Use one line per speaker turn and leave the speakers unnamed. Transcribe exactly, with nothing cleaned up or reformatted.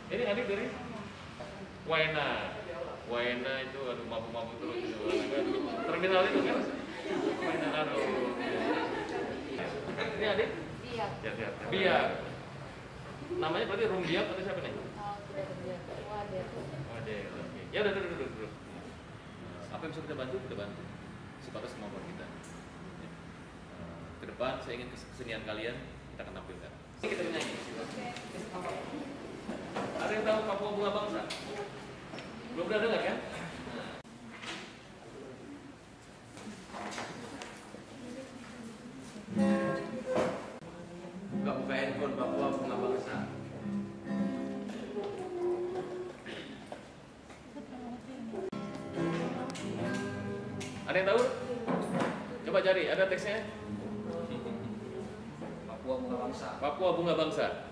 Ini adik dari Waena. Waena itu aduh mabuk-mabuk terus itu. Terminal itu kan? Waena aduh. Ini adik?
Biak.
Ya, ya. Biak. Namanya berarti Rumbiak atau siapa nih?
Oh, tidak Biak. Wader.
Wader. Oke. Ya udah duduk duduk duduk. Apa yang bisa kita bantu? Kita bantu. Sebatas kemampuan kita. Ya. Ke depan saya ingin kesenian kalian kita akan tampilkan. Ini kita nyanyi. Ada yang tahu Papua Bunga Bangsa? Belum pernah dengar kan?
Buka-buka handphone Papua Bunga Bangsa.
Ada yang tahu? Coba cari, ada teksnya?
Papua Bunga Bangsa.
Papua Bunga Bangsa.